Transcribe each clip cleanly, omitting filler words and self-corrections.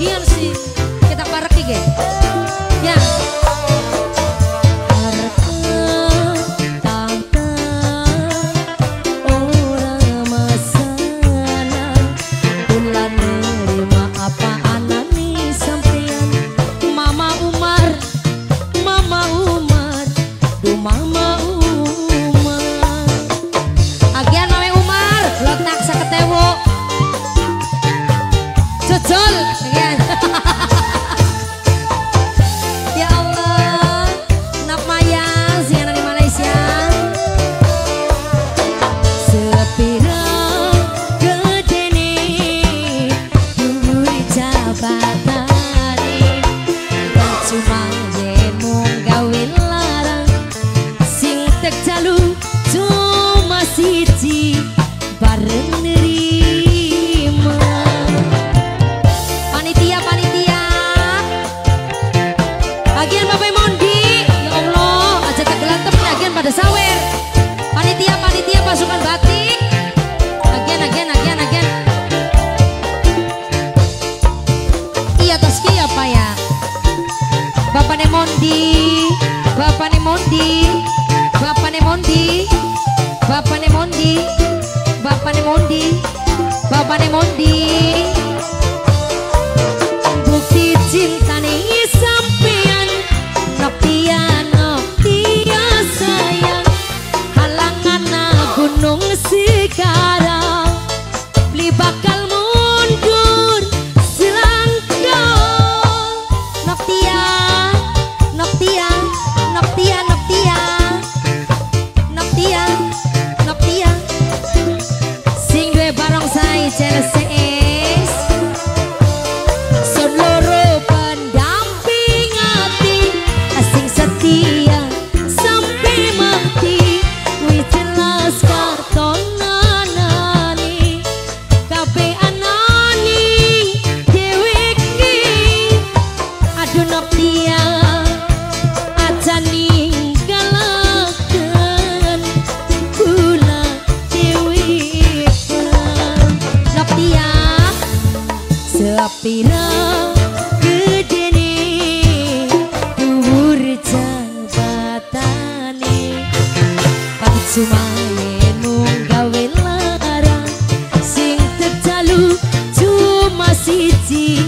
bagian sih kita parek ya. Ya. Ya Allah, nak maya siana di Malaysia. Sepira gedene duri jabatane, cuma yen mung gawe larang sing tek jalu cuma siji bareng nerima. Bagian Bapak Mondi, ya Allah, ajak kegelantep bagian pada sawer. Panitia pasukan batik, agen. Iya toski apa ya? Bapak Mondi, bukti cinta nih sampean. Noktia sayang, halangan gunung sekarang, beli bakal mundur selangkah. Noktia sing duwe barong saya CLCS seluruh pendamping hati asing setia sampai mati. Wis jelas kartonanani kabeh anani dewek ki. Aduh Noktia aja ninggalaken kula dewek. Noktia sepira gedene dhuwur jabatane, cuma yen mung gawe larang sing terjalu cuma siji.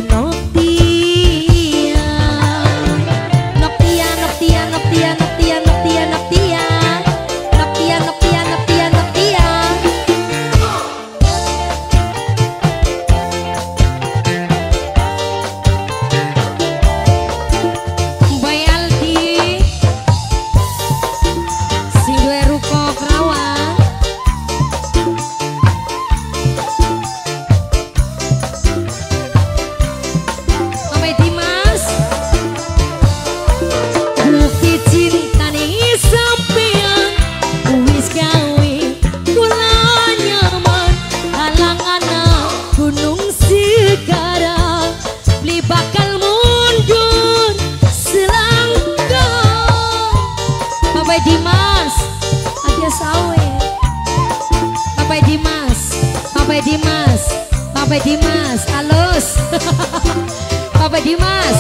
Bapak Dimas, halus. Bapak Dimas,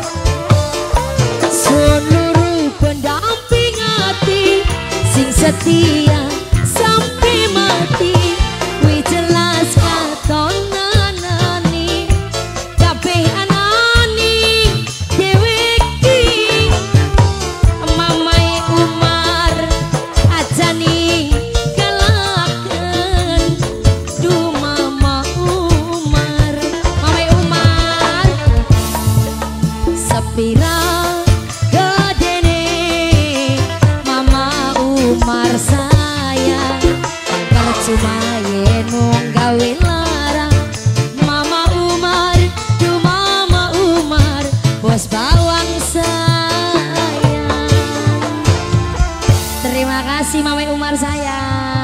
seluruh pendamping hati sing setia sampai mati. Wih jelas katonanani kabeh anani dewek ki. Mamai Umar aja ning galaken. Duh Mama Umar, Mamai Umar sepira gedene Mama Umar sayang. Kalau cuma yen mung gawe larang Mama Umar, duh Mama Umar bos bawang sayang. Terima kasih Mamai Umar sayang.